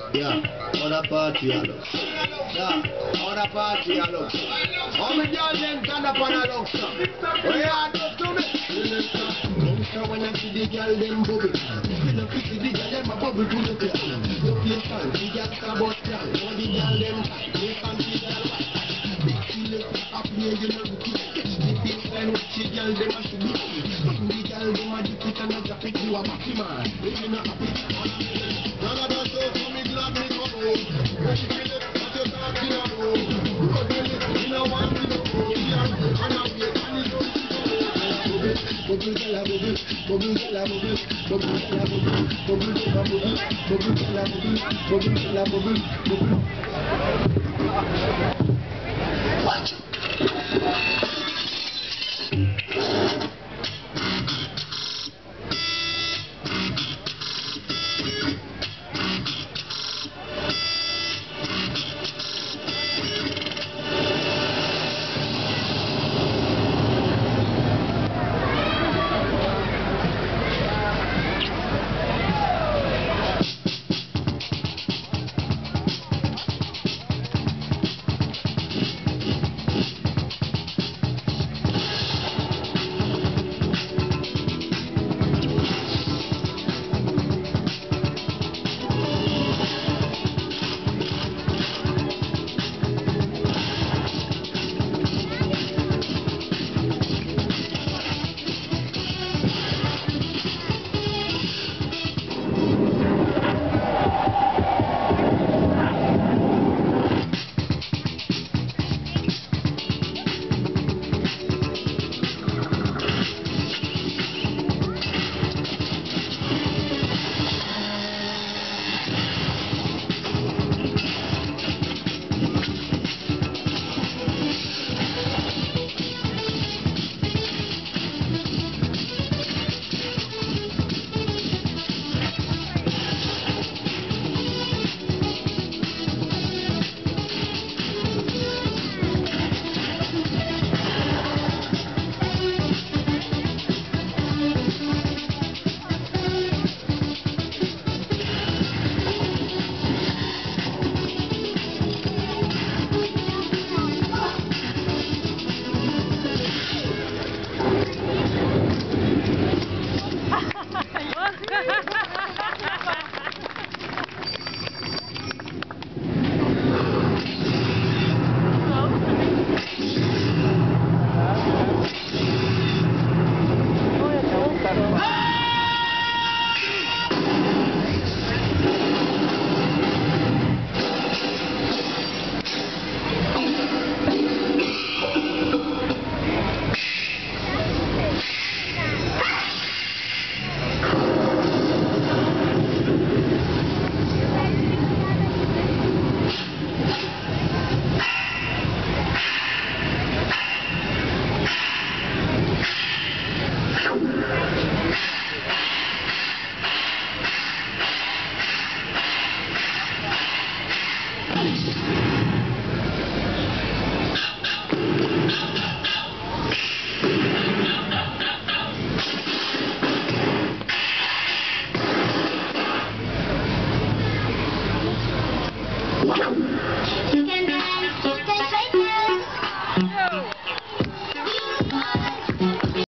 Yeah, other party I love. Yeah, other party I love. How many girls them stand up on a love song? What you are doing to me? So when I see the girl them bubble, when I see the girl them a bubble to the girl. You play fun, the girl come out down. When the girl them tight, they can't see the girl white. Big feel up here, you know the kid. The big friend with the girl them a should be. The girl them a dip it and a drop it to a backy man. If you not happy, none of us so for me glad me come home. When you feel it, what you talking about? Because when you know want me to go, and I wait and you don't see bubble gala bubble, bubble gala bubble, bubble gala bubble, bubble gala bubble, bubble gala bubble, bubble gala bubble, bubble. Watch.